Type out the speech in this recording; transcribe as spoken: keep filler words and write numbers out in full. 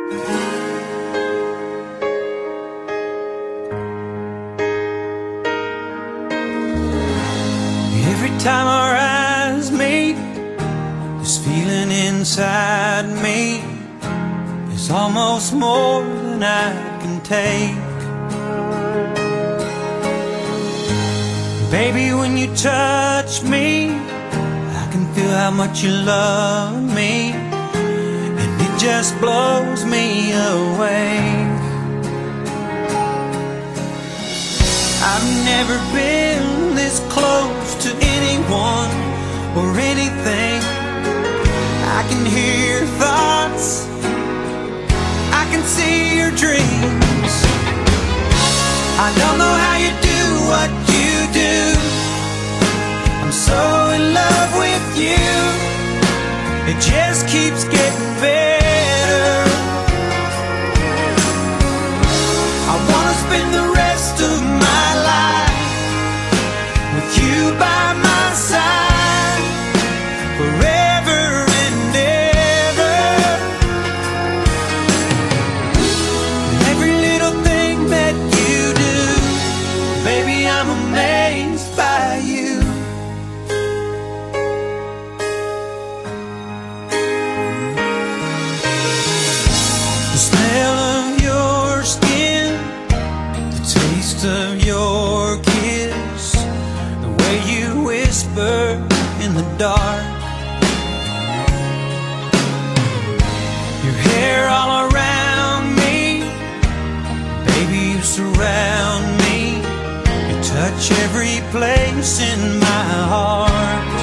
Every time our eyes meet, this feeling inside me is almost more than I can take. Baby, when you touch me, I can feel how much you love me, and it just blows me away. I've never been this close to anyone or anything. I can hear your thoughts, I can see your dreams. I don't know how you do what you do. I'm so in love with you. It just keeps getting better. I wanna spend the rest of my life with you by my side, forever and ever. Every little thing that you do, baby, I'm amazed by you. The smell of your skin, the taste of your kiss, the way you whisper in the dark, your hair all around me, baby, you surround me. You touch every place in my heart.